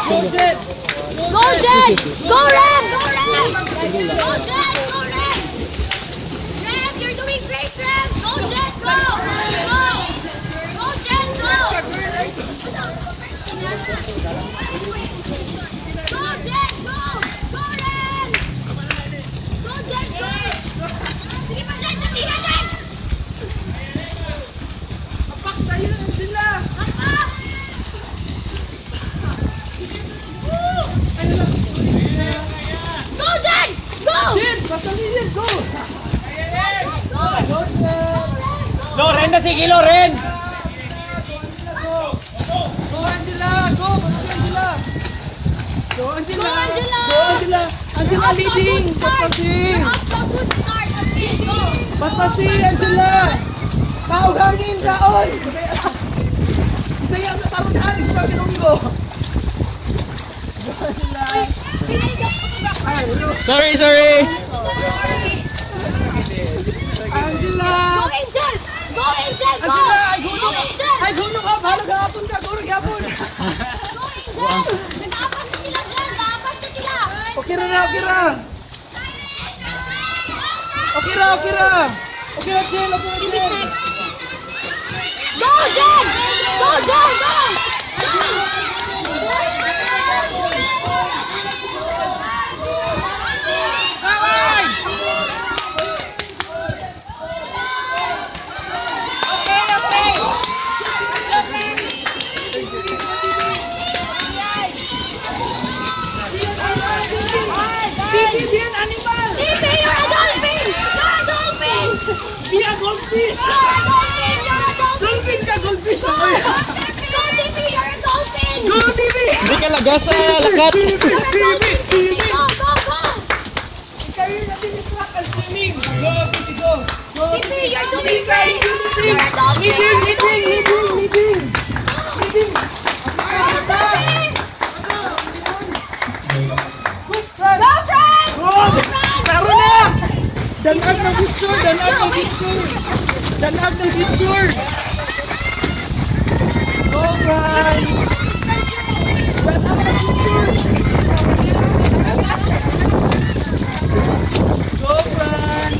Jen! Go, Jen! Go, Rev! Go, Rev! Go, Jen! Go, Rev! Rev, you're doing great, Rev! Go, Jen! Go! Go! Go, Jen! Go! Go, Jen! Go! Go, Rev! Go, Jen! Go! Sige pa, Jen! Sige, Jen! Apak tayo na sila! Apak! Go, Jen! Go! Jen! Patalin! Go! Go! Go, Jen! Loren na sige, Loren! Go, Angela! Go! Angela! Go, Angela! Go, Angela! Go, Angela! Angela leading! Paspasin! You're off to a good start. Okay, go! Paspasin, Angela! Taong hangin, kaon! Isaya sa taong hangin sa pinunggo! Go, Angela! Ay, pinaligas ko ito, Brock. Sorry! Sorry. Angela! Go, Angel! Go, Angel! Go! Angela! Ay, Go, gulo! Angel! Ay, gulo ka! Bahala gahapon ka! Guro gahapon! Go, Angel! Nag-aapas na sila dyan! Nag-aapas na sila! Okay ra! Okay ra! Okay ra! Okay ra! Okay ra, Jen! Okay ra, Give Jen! me next! Go, Jen! Go, Jen! Go! Be an animal! Tipi, you're a dolphin! You're a dolphin! Be a goldfish! You're a dolphin! You're a dolphin! Dolphin ka! Goldfish Go! ako yan! Go, Tipi! You're a dolphin! Go, TV! Hindi ka lagas sa lakat! You're a dolphin! Tipi, go! Go! Go! Ikaw yung natin-track ang swimming! Go, TV, go! Go! Tipi, you're doing great! You're a dolphin! Leading! Leading! Leading! Leading! Leading! Go, Frank! Good! Taro na! Danag ng picture! Danag ng picture! Danag ng picture! Go, Frank! Danag ng picture! Go, Frank!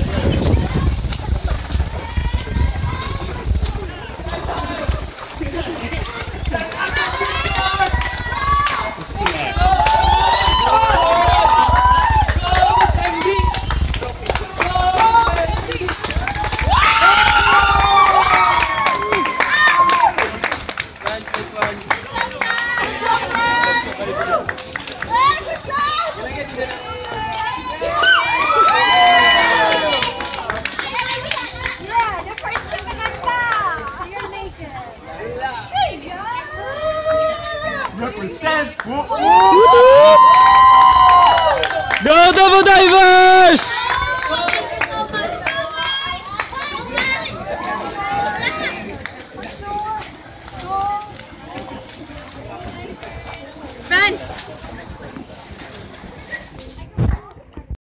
Go, Devoveo divers!